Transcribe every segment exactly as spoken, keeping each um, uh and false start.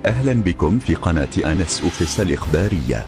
أهلا بكم في قناة أنس أوفيس الإخبارية.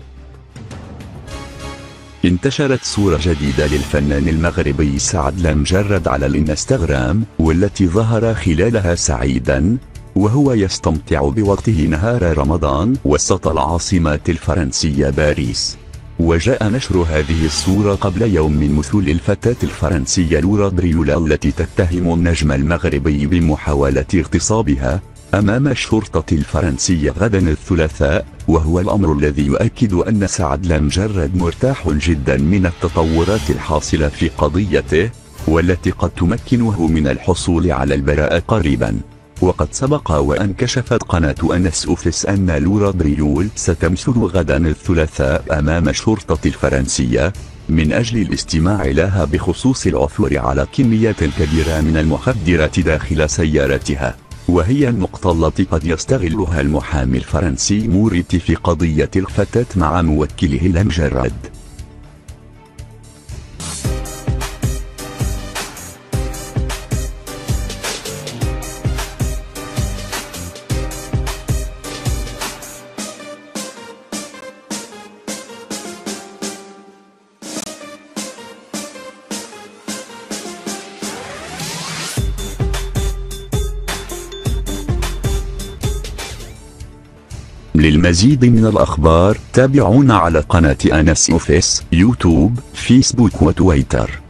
انتشرت صورة جديدة للفنان المغربي سعد لمجرد على الانستغرام، والتي ظهر خلالها سعيدا وهو يستمتع بوقته نهار رمضان وسط العاصمة الفرنسية باريس. وجاء نشر هذه الصورة قبل يوم من مثول الفتاة الفرنسية لورا بريولا التي تتهم النجم المغربي بمحاولة اغتصابها أمام الشرطة الفرنسية غدا الثلاثاء، وهو الأمر الذي يؤكد أن سعد لمجرد مرتاح جدا من التطورات الحاصلة في قضيته، والتي قد تمكنه من الحصول على البراءة قريبا. وقد سبق وأن كشفت قناة أنس أوفيس أن لورا بريول ستمثل غدا الثلاثاء أمام الشرطة الفرنسية من أجل الاستماع لها بخصوص العثور على كميات كبيرة من المخدرات داخل سيارتها، وهي النقطة التي قد يستغلها المحامي الفرنسي موريتي في قضية الفتاة مع موكله لمجرد. للمزيد من الأخبار تابعونا على قناة أنس أوفيس يوتيوب، فيسبوك وتويتر.